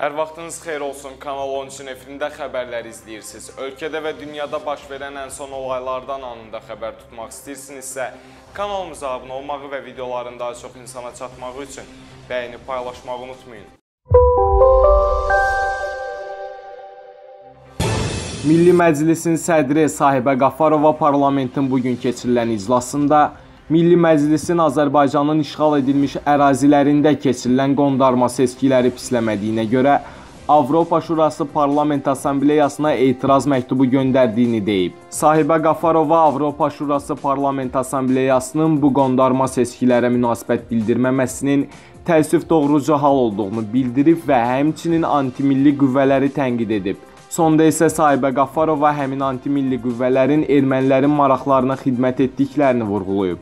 Hər vaxtınız xeyir olsun. Kanal 13-ün efirində xəbərləri izləyirsiniz. Ölkədə və dünyada baş verən ən son olaylardan anında xəbər tutmaq istəyirsinizsə, kanalımıza abunə olmağı və videoların daha çox insana çatmağı üçün bəyənib paylaşmağı unutmayın. Milli Məclisin sədri Sahibə Qafarova parlamentin bugün keçirilən iclasında Milli Məclisin Azərbaycanın işğal edilmiş ərazilərində keçirilən qondarma seçkiləri pisləmədiyinə görə Avropa Şurası Parlament Assambleyasına etiraz məktubu göndərdiyini deyib. Sahibə Qafarova Avropa Şurası Parlament Assambleyasının bu qondarma seçkilərə münasibət bildirməməsinin təəssüf doğurucu hal olduğunu bildirib və həmçinin antimilli qüvvələri tənqid edib. Sonda isə Sahibə Qafarova həmin antimilli qüvvələrin ermənilərin maraqlarına xidmət etdiklərini vurğulayıb.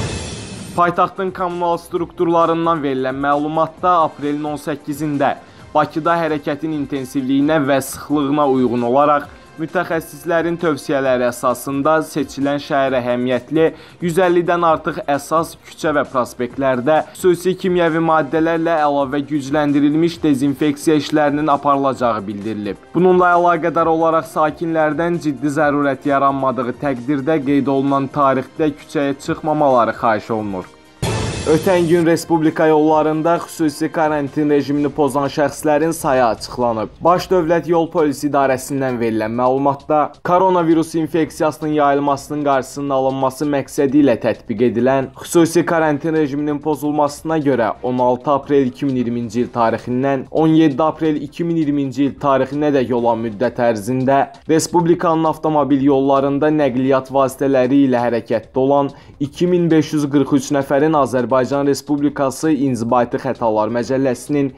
Paytaxtın kommunal strukturlarından verilən məlumatda aprelin 18-də Bakıda hərəkətin intensivliyinə və sıxlığına uyğun olaraq mütəxəssislərin tövsiyələri əsasında seçilən şəhər əhəmiyyətli 150-dən artıq əsas küçə və prospektlərdə xüsusi kimyəvi maddələrlə əlavə gücləndirilmiş dezinfeksiya işlərinin aparılacağı bildirilib. Bununla əlaqədar olaraq sakinlərdən ciddi zərurət yaranmadığı təqdirdə qeyd olunan tarixdə küçəyə çıxmamaları xahiş olunur. Ötən gün Respublika yollarında xüsusi karantin rejimini pozan şəxslərin sayı açıqlanıb. Baş Dövlət Yol Polisi İdarəsindən verilən məlumatda koronavirus infeksiyasının yayılmasının qarşısının alınması məqsədi ilə tətbiq edilən xüsusi karantin rejiminin pozulmasına görə 16 aprel 2020-ci il tarixindən 17 aprel 2020-ci il tarixinədək olan müddət ərzində Respublikanın avtomobil yollarında nəqliyyat vasitələri ilə hərəkətdə olan 2543 nəfərin Azərbaycan Respublikası İnzibati Xətalar Məcəlləsinin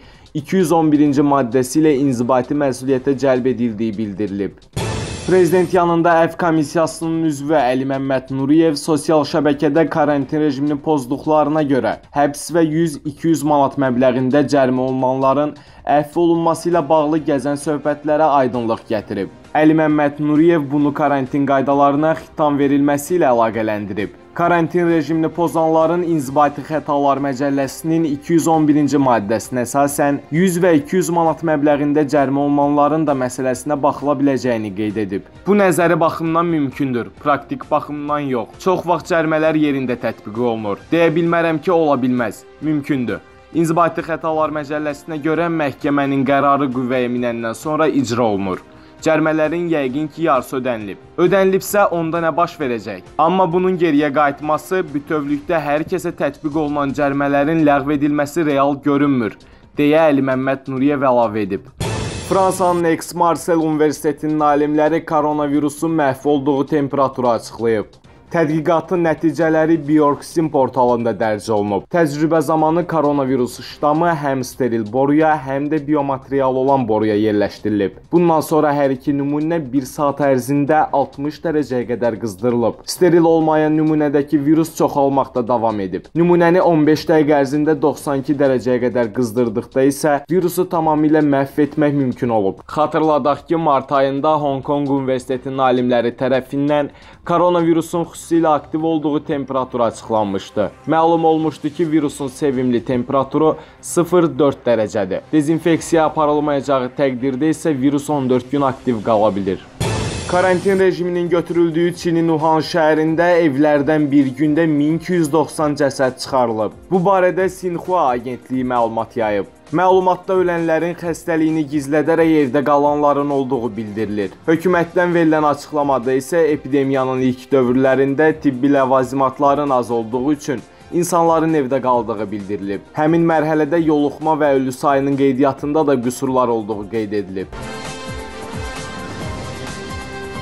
211-ci maddəsi ilə inzibati məsuliyyətə cəlb edildiyi bildirilib. Prezident yanında Əfv Komissiyasının üzvü Əli Məmməd Nuriyev sosial şəbəkədə karantin rejimini pozduqlarına görə həbs və 100-200 manat məbləğində cərimə olunanların əfv olunması ilə bağlı gəzən söhbətlərə aydınlıq gətirib. Əli Məmməd Nuriyev bunu karantin qaydalarına xitam verilməsi ilə əlaqələndirib. Karantin rejimini pozanların İnzibati Xətalar Məcəlləsinin 211-ci maddəsinə əsasən 100 və 200 manat məbləğində cərimə olunanların da məsələsinə baxıla biləcəyini qeyd edib. Bu nəzəri baxımdan mümkündür, praktik baxımdan yox. Çox vaxt cərimələr yerində tətbiq olunur. Deyə bilmərəm ki, ola bilməz. Mümkündür. İnzibati Xətalar Məcəlləsinə görə məhkəmənin qərarı qüvvəyə minəndən sonra icra olunur. Cərimələrin yəqin ki, yarısı ödənilib. Ödənilibsə onda nə baş verəcək? Amma bunun geriyə qayıtması bütövlükdə hər kəsə tətbiq olunan cərimələrin ləğv edilməsi real görünmür, deyə Əli Məmməd Nuriyev əlavə edib. Fransanın Aix-Marseille Universitetinin alimləri koronavirusun məhv olduğu temperaturu açıqlayıb. Tədqiqatın nəticələri Bioxim portalında dərc olunub. Təcrübə zamanı koronavirus ştamı həm steril boruya, həm də biomaterial olan boruya yerləşdirilib. Bundan sonra hər iki nümunə 1 saat ərzində 60 dərəcəyə qədər qızdırılıb. Steril olmayan nümunədəki virus çoxalmaqda davam edib. Nümunəni 15 dəqiqə ərzində 92 dərəcəyə qədər qızdırdıqda isə virusu tamamilə məhv etmək mümkün olub. Xatırladaq ki, mart ayında Hong Kong Universitetinin alimləri tərəfindən koronavirusun xüsusilə aktiv olduğu temperatur açıqlanmışdı. Məlum olmuşdu ki, virusun sevimli temperaturu 0-4 dərəcədir. Dezinfeksiya aparılmayacağı təqdirdə isə virus 14 gün aktiv qala bilir. Karantin rejiminin götürüldüyü Çinin Wuhan şəhərində evlərdən bir gündə 1290 cəsəd çıxarılıb. Bu barədə Sinhua agentliyi məlumat yayıb. Məlumatda ölənlərin xəstəliyini gizlədərək evdə qalanların olduğu bildirilir. Hökumətdən verilən açıqlamada isə epidemiyanın ilk dövrlərində tibbi ləvazimatların az olduğu üçün insanların evdə qaldığı bildirilib. Həmin mərhələdə yoluxma və ölü sayının qeydiyyatında da qüsurlar olduğu qeyd edilib.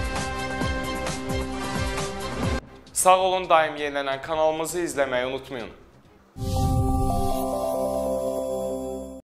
Sağ olun, daim yenilənən kanalımızı izləməyi unutmayın.